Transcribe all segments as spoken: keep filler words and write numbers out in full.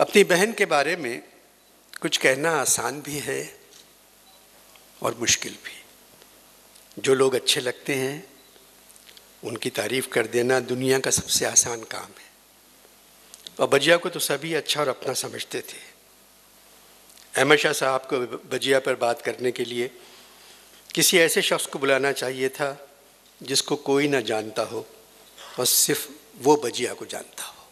अपनी बहन के बारे में कुछ कहना आसान भी है और मुश्किल भी। जो लोग अच्छे लगते हैं उनकी तारीफ़ कर देना दुनिया का सबसे आसान काम है। और बजिया को तो सभी अच्छा और अपना समझते थे। अहमद शाह साहब को बजिया पर बात करने के लिए किसी ऐसे शख्स को बुलाना चाहिए था जिसको कोई ना जानता हो और सिर्फ वो बजिया को जानता हो।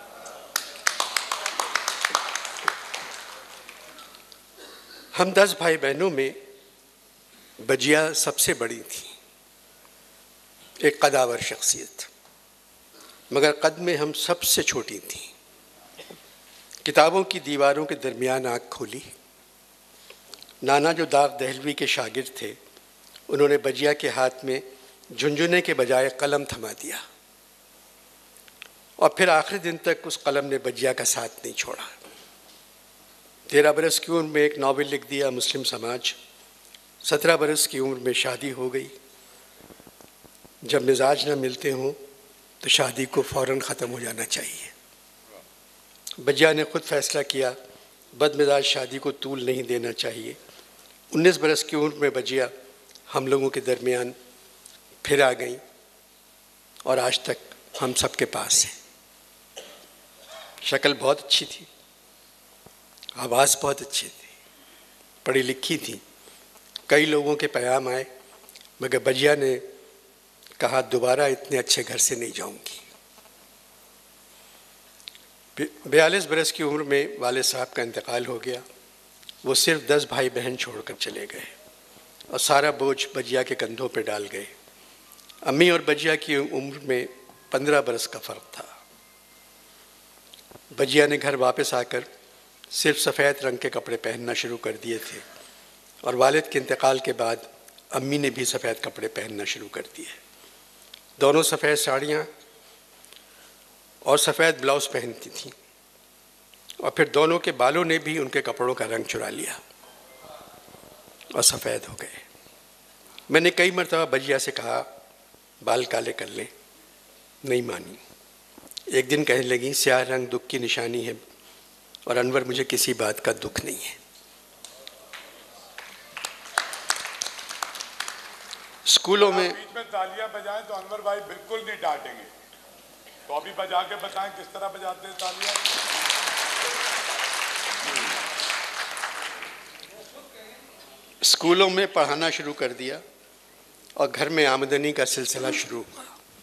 हम दस भाई बहनों में बजिया सबसे बड़ी थी, एक कदावर शख्सियत, मगर कद में हम सबसे छोटी थी। किताबों की दीवारों के दरमियान आँख खोली। नाना जो दाग दहलवी के शागिर्द थे, उन्होंने बजिया के हाथ में झुंझुने के बजाय कलम थमा दिया और फिर आखिरी दिन तक उस कलम ने बजिया का साथ नहीं छोड़ा। तेरह बरस की उम्र में एक नावल लिख दिया मुस्लिम समाज। सत्रह बरस की उम्र में शादी हो गई। जब मिजाज न मिलते हों तो शादी को फ़ौरन ख़त्म हो जाना चाहिए। बजिया ने खुद फैसला किया बदमिजाज शादी को तूल नहीं देना चाहिए। उन्नीस बरस की उम्र में बजिया हम लोगों के दरमियान फिर आ गई और आज तक हम सब के पास हैं। शक्ल बहुत अच्छी थी, आवाज़ बहुत अच्छी थी, पढ़ी लिखी थी। कई लोगों के पैगाम आए, मगर बजिया ने कहा दोबारा इतने अच्छे घर से नहीं जाऊंगी। बयालीस बरस की उम्र में वाले साहब का इंतकाल हो गया। वो सिर्फ दस भाई बहन छोड़कर चले गए और सारा बोझ बजिया के कंधों पर डाल गए। अम्मी और बजिया की उम्र में पंद्रह बरस का फ़र्क था। बजिया ने घर वापस आकर सिर्फ सफ़ेद रंग के कपड़े पहनना शुरू कर दिए थे और वालिद के इंतकाल के बाद अम्मी ने भी सफ़ेद कपड़े पहनना शुरू कर दिए। दोनों सफ़ेद साड़ियाँ और सफ़ेद ब्लाउज़ पहनती थीं और फिर दोनों के बालों ने भी उनके कपड़ों का रंग चुरा लिया और सफ़ेद हो गए। मैंने कई मरतबा बजिया से कहा बाल काले कर लें, नहीं मानी। एक दिन कहने लगी स्याह रंग दुख की निशानी है और अनवर मुझे किसी बात का दुख नहीं है। स्कूलों में बीच में तालियां बजाएं तो अनवर भाई बिल्कुल नहीं डांटेंगे, तो अभी बजा के बताएं किस तरह बजाते हैं तालियां। स्कूलों में पढ़ाना शुरू कर दिया और घर में आमदनी का सिलसिला शुरू हुआ।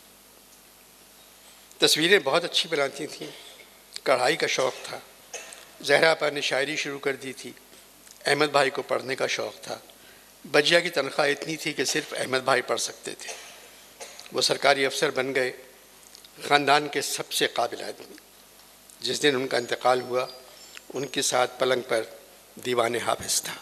तस्वीरें बहुत अच्छी बनाती थीं, कढ़ाई का शौक़ था। जहरा पर ने शायरी शुरू कर दी थी। अहमद भाई को पढ़ने का शौक़ था। बजिया की तनख्वाह इतनी थी कि सिर्फ अहमद भाई पढ़ सकते थे। वो सरकारी अफसर बन गए, ख़ानदान के सबसे काबिल आदमी। जिस दिन उनका इंतकाल हुआ उनके साथ पलंग पर दीवान हाफिज़ था।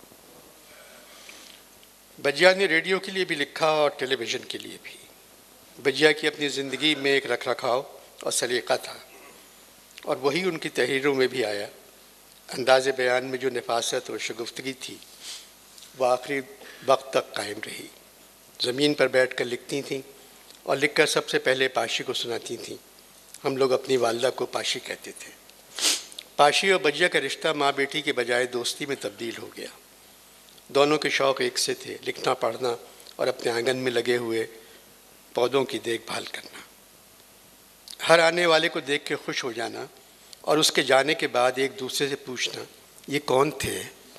बजिया ने रेडियो के लिए भी लिखा और टेलीविज़न के लिए भी। बजिया की अपनी ज़िंदगी में एक रख रखाव और सलीक़ा था और वही उनकी तहरीरों में भी आया। अंदाज़े बयान में जो नफासत और शगुफ्तगी थी वो आखिरी वक्त तक कायम रही। ज़मीन पर बैठ कर लिखती थीं और लिखकर सबसे पहले पाशी को सुनाती थीं। हम लोग अपनी वालदा को पाशी कहते थे। पाशी और बजिया का रिश्ता माँ बेटी के बजाय दोस्ती में तब्दील हो गया। दोनों के शौक़ एक से थे, लिखना पढ़ना और अपने आंगन में लगे हुए पौधों की देखभाल करना। हर आने वाले को देख के खुश हो जाना और उसके जाने के बाद एक दूसरे से पूछना ये कौन थे।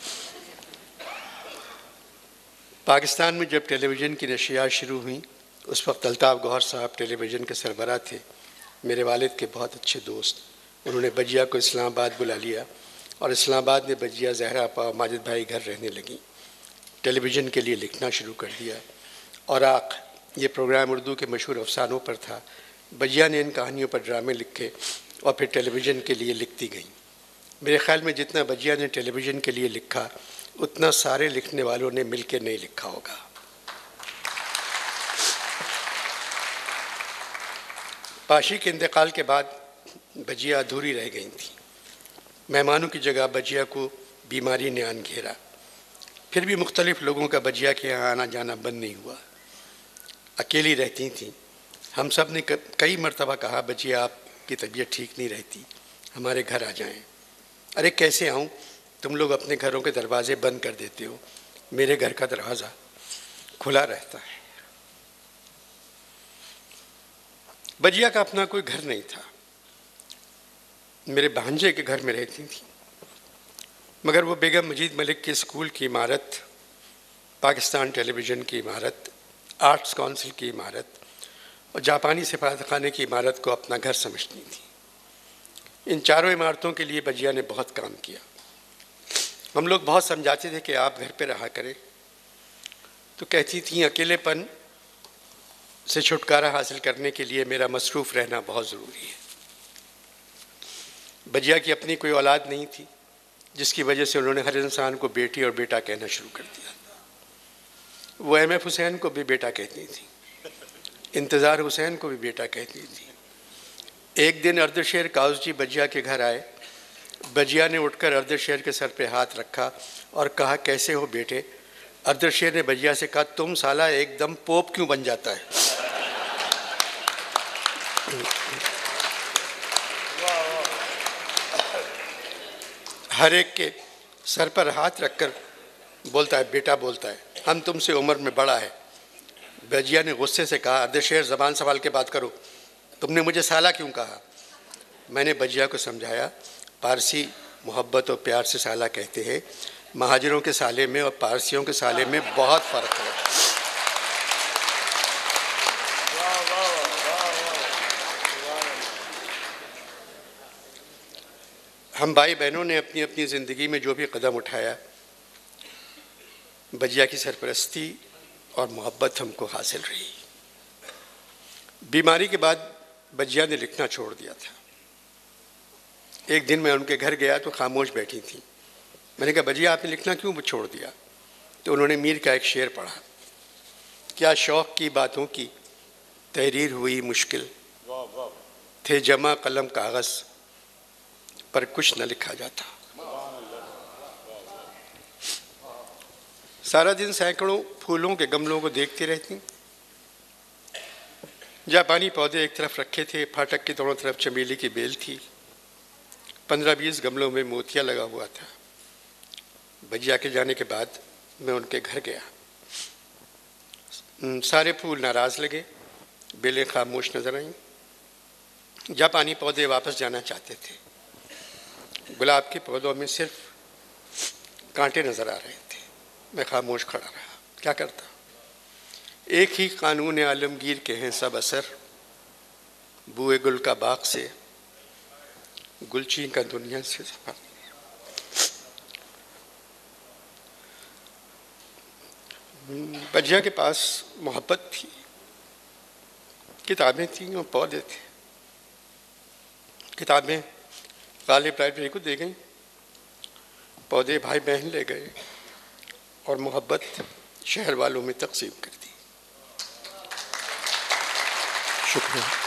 पाकिस्तान में जब टेलीविज़न की नशियात शुरू हुई उस वक्त अल्ताफ़ गौहर साहब टेलीविज़न के सरबराह थे, मेरे वालिद के बहुत अच्छे दोस्त। उन्होंने बजिया को इस्लामाबाद बुला लिया और इस्लामाबाद में बजिया जहरा अपा और माजिद भाई घर रहने लगी। टेलीविज़न के लिए लिखना शुरू कर दिया। और आख ये प्रोग्राम उर्दू के मशहूर अफसानों पर था। बजिया ने इन कहानियों पर ड्रामे लिखे और फिर टेलीविज़न के लिए लिखती गई। मेरे ख़्याल में जितना बजिया ने टेलीविज़न के लिए लिखा उतना सारे लिखने वालों ने मिलकर नहीं लिखा होगा। पाशी के इंतकाल के बाद बजिया अधूरी रह गई थी। मेहमानों की जगह बजिया को बीमारी ने आन घेरा। फिर भी मुख्तलिफ़ लोगों का बजिया के यहाँ आना जाना बंद नहीं हुआ। अकेली रहती थीं। हम सब ने कई मरतबा कहा बजिया आपकी तबीयत ठीक नहीं रहती, हमारे घर आ जाएं। अरे कैसे आऊँ, तुम लोग अपने घरों के दरवाजे बंद कर देते हो, मेरे घर का दरवाज़ा खुला रहता है। बजिया का अपना कोई घर नहीं था, मेरे भांजे के घर में रहती थी, मगर वो बेगम मजीद मलिक के स्कूल की इमारत, पाकिस्तान टेलीविज़न की इमारत, आर्ट्स काउंसिल की इमारत और जापानी सिफारतखाने की इमारत को अपना घर समझती थी। इन चारों इमारतों के लिए बजिया ने बहुत काम किया। हम लोग बहुत समझाते थे कि आप घर पे रहा करें, तो कहती थी अकेलेपन से छुटकारा हासिल करने के लिए मेरा मसरूफ़ रहना बहुत ज़रूरी है। बजिया की अपनी कोई औलाद नहीं थी, जिसकी वजह से उन्होंने हर इंसान को बेटी और बेटा कहना शुरू कर दिया। वो एम एफ हुसैन को भी बेटा कहती थी, इंतज़ार हुसैन को भी बेटा कहती थी। एक दिन अर्दशेर काउस जी बजिया के घर आए। बजिया ने उठकर अर्दशेर के सर पे हाथ रखा और कहा, कैसे हो बेटे? अर्दशेर ने बजिया से कहा, तुम साला एकदम पोप क्यों बन जाता है? हर एक के सर पर हाथ रखकर बोलता है, बेटा बोलता है, हम तुमसे उम्र में बड़ा है। बजिया ने गुस्से से कहा, अर्दशेर ज़बान संभाल के बात करो, तुमने मुझे साला क्यों कहा? मैंने बजिया को समझाया, पारसी मोहब्बत और प्यार से साला कहते हैं, महाजिरों के साले में और पारसियों के साले में बहुत फ़र्क है। हम भाई बहनों ने अपनी अपनी ज़िंदगी में जो भी कदम उठाया, बजिया की सरपरस्ती और मोहब्बत हमको हासिल रही। बीमारी के बाद बजिया ने लिखना छोड़ दिया था। एक दिन मैं उनके घर गया तो खामोश बैठी थी। मैंने कहा, बजिया आपने लिखना क्यों छोड़ दिया? तो उन्होंने मीर का एक शेर पढ़ा, क्या शौक़ की बातों की तहरीर हुई मुश्किल, थे जमा कलम कागज़ पर कुछ न लिखा जाता। सारा दिन सैकड़ों फूलों के गमलों को देखती रहती। जापानी पौधे एक तरफ रखे थे, फाटक की दोनों तरफ चमेली की बेल थी, पंद्रह बीस गमलों में मोतिया लगा हुआ था। बजिया के जाने के बाद मैं उनके घर गया। सारे फूल नाराज़ लगे, बेलें खामोश नजर आईं। जापानी पौधे वापस जाना चाहते थे। गुलाब के पौधों में सिर्फ कांटे नजर आ रहे थे। मैं खामोश खड़ा रहा, क्या करता? एक ही कानून आलमगीर के हैं सब असर, बुए गुल का बाग से गुलची का दुनिया से सफर। बजिया के पास मोहब्बत थी, किताबें थीं और पौधे थे। किताबें गालिब लाइब्रेरी को दे गई, पौधे भाई बहन ले गए और मोहब्बत शहर वालों में तकसीम कर दी। शुक्रिया।